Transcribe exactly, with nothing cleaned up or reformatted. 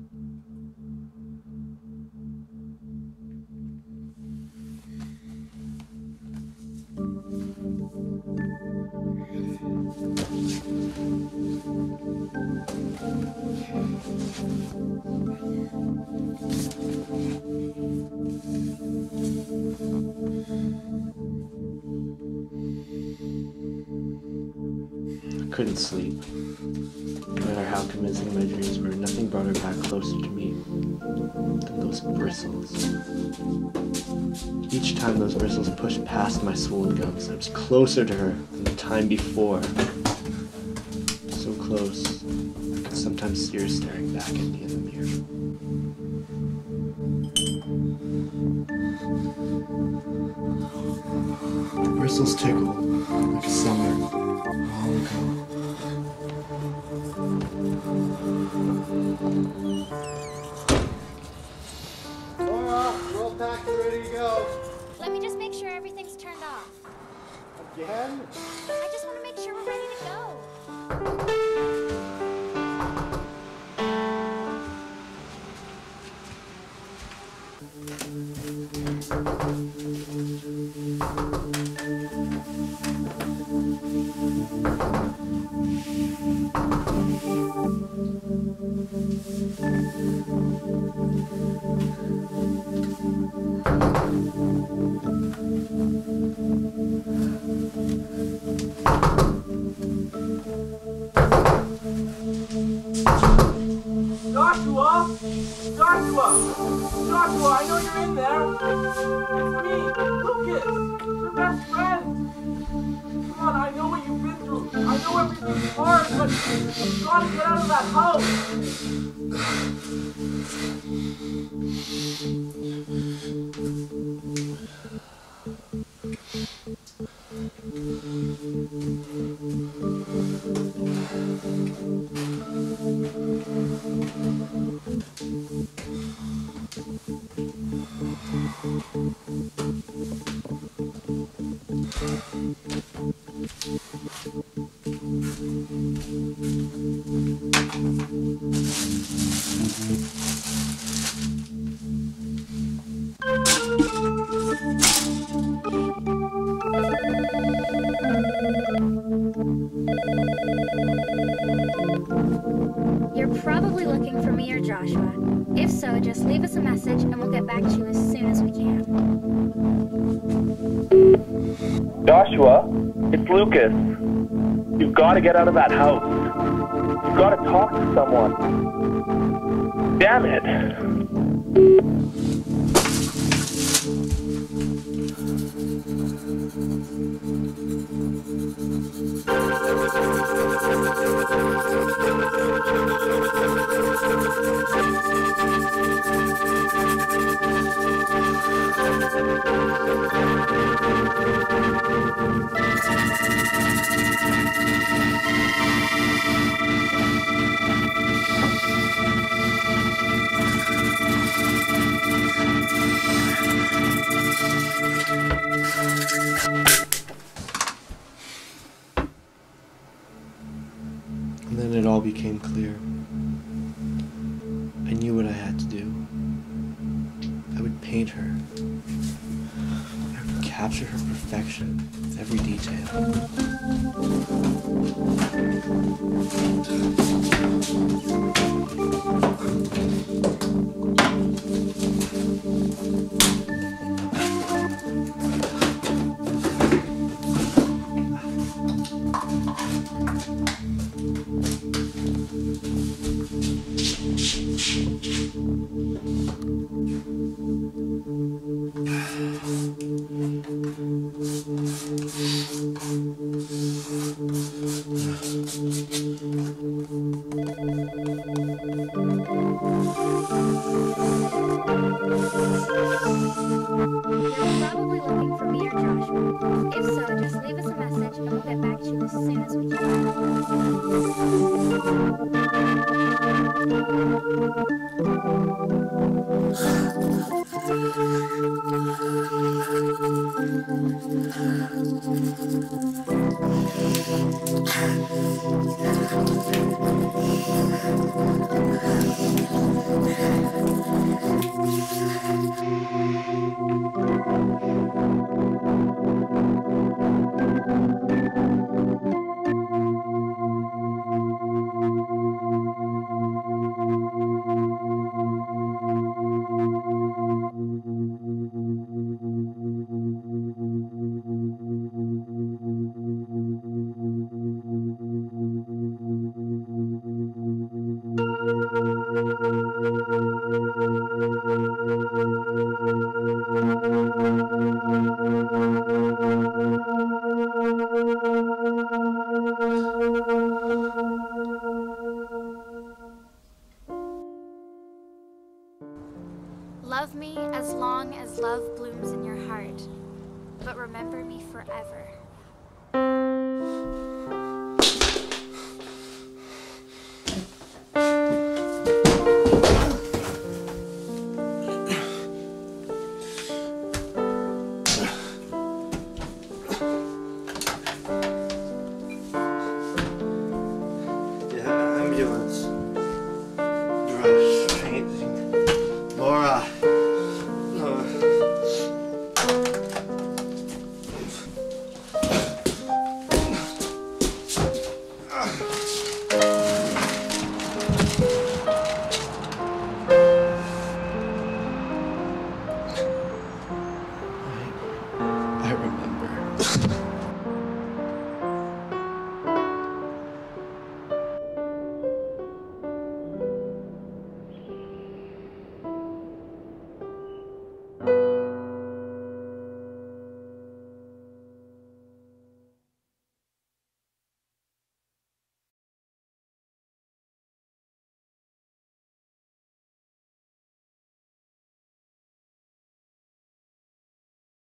I couldn't sleep. No matter how convincing my dreams were, nothing brought her back closer to me than those bristles. Each time those bristles pushed past my swollen gums, I was closer to her than the time before. So close, I could sometimes see her staring back at me in the mirror. The bristles tickled like a summer long ago. Laura, we're all packed and ready to go. Let me just make sure everything's turned off. Again? I just want to make sure we're ready to go. Joshua! Joshua! Joshua, I know you're in there! It's me, Lucas! Your best friend! Come on, I know what you've been through. I know everything's hard, but you've got to get out of that house! You're probably looking for me or Joshua. If so, just leave us a message and we'll get back to you as soon as we can. Joshua, it's Lucas. You've got to get out of that house. You've got to talk to someone. Damn it. And then it all became clear. I knew what I had to do. I would paint her. I would capture her perfection with every detail. Probably looking for me or Joshua. If so, just leave us a message and we'll get back to you as soon as we can. long as love blooms in your heart. But remember me forever.